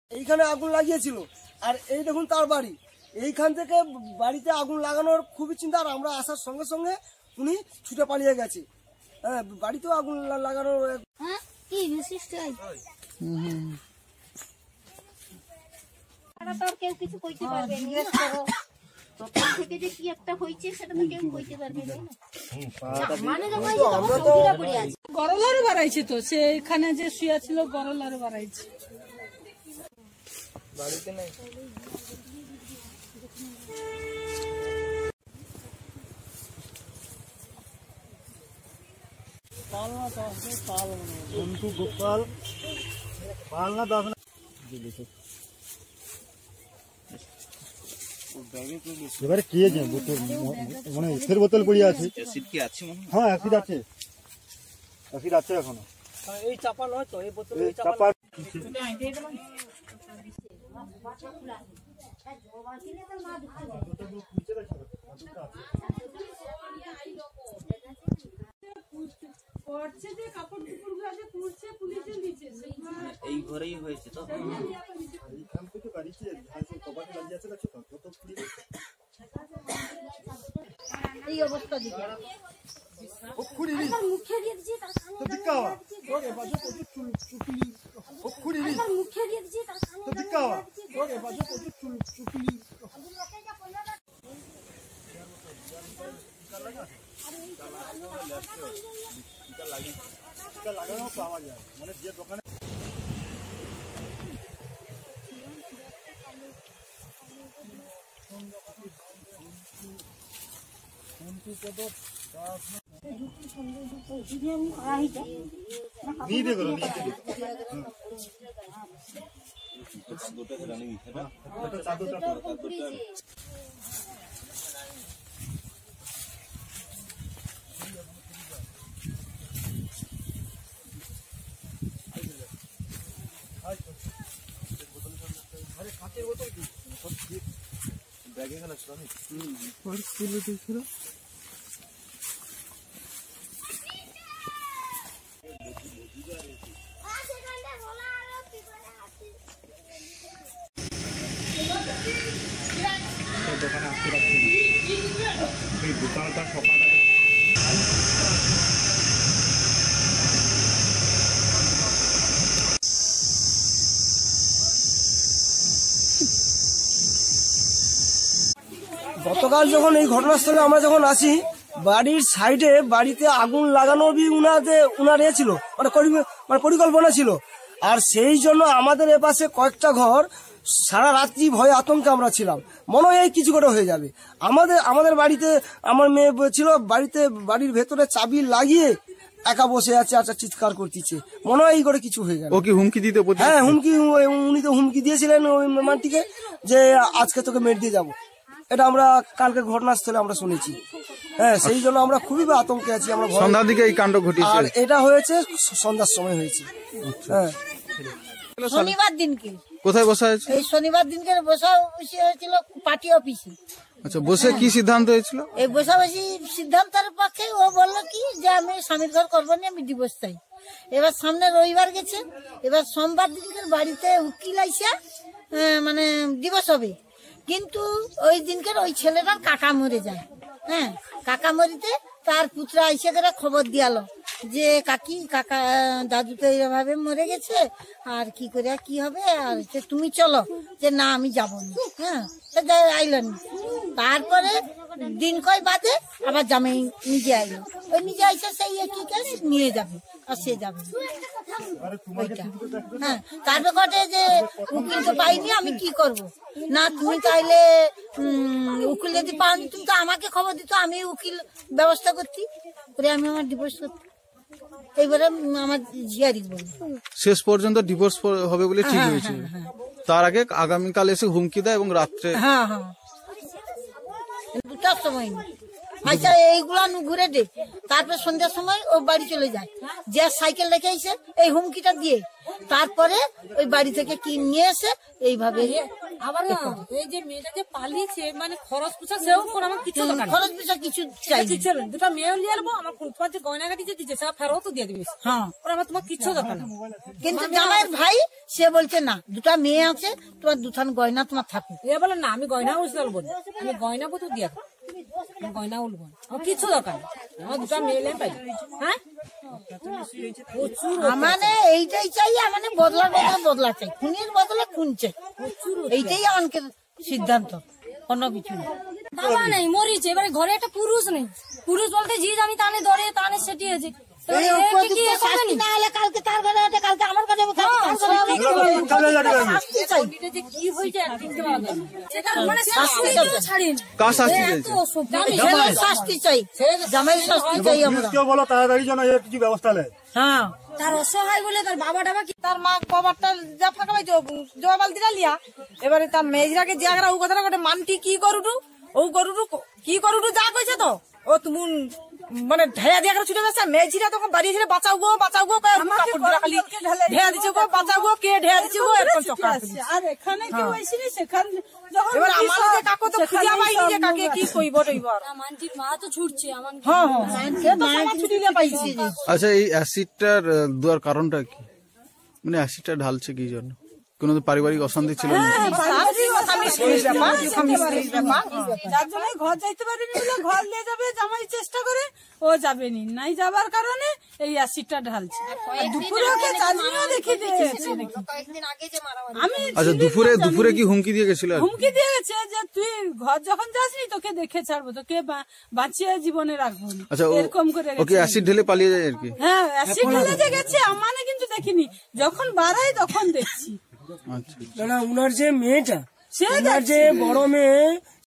এইখানে আগুন লাগিয়েছিল, আর এই দেখুন তার বাড়ি। এইখান থেকে বাড়িতে আগুন লাগানোর খুবই চিন্তা, আর আমরা আসার সঙ্গে সঙ্গে উনি ছুটে পালিয়ে গেছে। হ্যাঁ, বাড়িতেও আগুন লাগানোর কি বিশিষ্ট কেউ কিছু কইতে পারবে থেকে যে কি একটা হয়েছে সেটা তো কেউ কইতে পারবে না। গরলারও বাড়াইছে তো, সেখানে যে শুয়ে ছিল গরলারও বাড়াইছে। বাড়িতে নেই গোপাল পালনা দাস এবারে কি আছে মানে এসের বোতল পড়ে আছে। অ্যাসিড কি আছে? হ্যাঁ অ্যাসিড আছে, অ্যাসিড আছে এখনো। এই চাপা নয় তো, এই বোতল চাপা এই ঘরেই হয়েছে তো। এই অবস্থা দিকে মুখে দিয়েছি লাগানো পাওয়া যায়, মানে যে দোকানে ব্যাগে গেল স্কুলে দেখছিল। দোকানে আসতে পারছি না, এই দোকানটা সকালে গতকাল যখন এই ঘটনাস্থলে আমরা যখন আসি, বাড়ির সাইডে বাড়িতে আগুন লাগানোর উনার ছিল, মানে পরিকল্পনা ছিল। আর সেই জন্য আমাদের এপাশে কয়েকটা ঘর সারা রাত্রি ভয়ে আতঙ্কে আমরা ছিলাম, মনে হয় কিছু করে হয়ে যাবে। আমাদের বাড়িতে আমার মেয়ে ছিল, বাড়ির ভেতরে চাবি লাগিয়ে একা বসে আছে, আচ্ছা চিৎকার করতেছে, মনে হয় এই করে কিছু হয়ে গেল। ওকে হুমকি দিতে? হ্যাঁ হুমকি, উনি তো হুমকি দিয়েছিলেন ওই মানটিকে যে আজকে তোকে মেরে দিয়ে যাবো। এটা আমরা কালকে ঘটনাস্থলে আমরা শুনেছি। হ্যাঁ, সেই জন্য আমরা খুবই আতঙ্কে আছি। আমরা সন্ধ্যার দিকে এই কাণ্ড ঘটেছে, আর এটা হয়েছে সন্ধ্যার সময় হয়েছে। হ্যাঁ, শনিবার দিনকে। কোথায় বসা হয়েছে? এই শনিবার দিনকে বসা হয়েছিল পার্টি অফিসে। আচ্ছা, বসে কি সিদ্ধান্ত হয়েছিল? এই বসাবসি সিদ্ধান্তের পক্ষে ও বললো কি যে আমি স্বামীর ঘর করবো না, আমি ডিভোর্স চাই। এবার সামনে রবিবার গেছে, এবার সোমবার দিনকে বাড়িতে উকিল আইসা মানে ডিভোর্স হবে, কিন্তু ওই দিনকে ওই ছেলেটার কাকা মরে যায়। হ্যাঁ, কাকা মরিতে তার পুত্র আইসে করে খবর দিয়ালো যে কাকা দাদু তো এইভাবে মরে গেছে, আর কি করে কি হবে, আর তুমি চলো। যে না আমি যাবো না। হ্যাঁ, আইলেন। তারপরে দিন কয় বাদে আবার জামাই নিজে আইলো, ওই নিজে আইসে সেই একই কেস নিয়ে যাবে, আর সে যাবে ওইটা। হ্যাঁ, তারপর কটে যে উকিল তো পাইনি, আমি কি করব না, তুমি তাইলে উকিল যদি পাওনি তুমি তো আমাকে খবর দিত, আমি উকিল ব্যবস্থা করতি, করে আমি আমার ডিভোর্স করতি। এইবারে আমার ঝিয়ারি বলি শেষ পর্যন্ত ডিভোর্স হবে বলে ঠিক হয়েছে। তার আগে আগামীকাল এসে হুমকি দেয় এবং রাত্রে। হ্যাঁ হ্যাঁ, 2টার সময় আচ্ছা এইগুলা ঘুরে দে। তারপরে সন্ধ্যার সময় ও বাড়ি চলে যায়, যে সাইকেল রেখে এসে এই হুমকিটা দিয়ে তারপরে ওই বাড়ি থেকে কি নিয়ে এসে এইভাবে আবার না, এই যে মেয়েটা যে পালিয়েছে মানে খরচ পোষা সেও আমার কিছু দরকার নেই। খরচ পয়সা কিছু চাই না। কিছু নেই। দুটা মেয়েও নিয়ে আসবো, আমার তোমার যে গয়নাগাটি যে দিচ্ছে সেটা ফেরতও দিয়ে দিবি। হ্যাঁ, ওরা আমার তোমার কিছু দরকার নেই। কিন্তু জামাইয়ের ভাই সে বলছে না, দুটা মেয়ে আছে, তোমার দুখান গয়না তোমার থাকুক। এ বলে না, আমি গয়না উঠবো না, আমি গয়না কত দিয়ে দেবো, আমি গয়না উঠবো না, আমার কিছু দরকার নেই, আমার দুটা মেয়ে পাই। হ্যাঁ, প্রচুর মানে এইটাই চাই, মানে বদলা বদলা চাই, খুনের বদলে খুন চাই, এইটাই আমাকে সিদ্ধান্ত, অন্য কিছু না। বাবা নেই, মরিছে। এবারে ঘরে একটা পুরুষ নেই, পুরুষ বলতে জি জানি টানে ধরে টানে সেটিয়েছে। এই উপযুক্ত শাস্তি না হলে কালকে তার ঘরে হবে, কালকে আমার ঘরে হবে, কালকে তার ঘরে হবে। শাস্তি চাই। এটা যে কি হয়েছে আর কিনতে পারা যায় না। সেটা মানে শাস্তি তো ছাড়েন। কার শাস্তি চাইছে? ছেলের শাস্তি চাই, জামাইয়ের শাস্তি চাই আমরা। কেউ বলো তাড়াতাড়ি যেন এর কিছু ব্যবস্থা নেয়। হ্যাঁ, তার অসহায় বলে তার বাবা টাবা কি তার মা কবারটা যা ফাঁকা পাইছো জবা বালতিটা লিয়া, এবারে তার মেজরাকে যে আগরা ও কথাটা গোটে মানটি কি করুটু ও করুটু কি করুটু যা কইছে তো ও তুমি মানে ঢেয়া দিয়া করে ছুটে যাচ্ছে। মেঝিরা তখন বাড়ি ছেড়ে বাঁচাও গো খালি ঢেয়া দিচ্ছে গো, বাঁচাও গো, কে ঢেয়া দিচ্ছে গো, এরকম চক্কর আছে। আর এখানে কেউ আসেনি, সেখানে যখন এবার আমার যে কাকু তো খুঁজা পাইনি যে কাকে কি কইব টইব আর। মানটির মা তো ছুটছে আমার। হ্যাঁ হ্যাঁ, সে তো সমাজ ছুটিলে পাইছি। আচ্ছা, এই অ্যাসিডটার দেওয়ার কারণটা কি? মানে অ্যাসিডটা ঢালছে কি জন্য? কোনো পারিবারিক অশান্তি ছিল না? যার জন্য ঘর যাইতে পারেনি বলে ঘর নিয়ে যাবে জামাই চেষ্টা করে, ও যাবেনি, নাই যাবার কারণে এই অ্যাসিডটা ঢালছে। দুপুরে ওকে চাঁদনিও দেখে দিয়েছে নাকি। আমি আচ্ছা, দুপুরে কি হুমকি দিয়ে গেছিল আর কি? হুমকি দিয়ে গেছে যে তুই ঘর যখন যাসনি তোকে দেখে ছাড়বো, তোকে বাঁচিয়ে জীবনে রাখবো না। আচ্ছা, এরকম করে ওকে অ্যাসিড ঢেলে পালিয়ে যায় আর কি? হ্যাঁ, অ্যাসিড ঢেলে যে গেছে মানে কিন্তু দেখিনি, যখন বাড়াই তখন দেখছি। আচ্ছা, না উনার যে মেয়েটা, সে উনার যে বড় মেয়ে,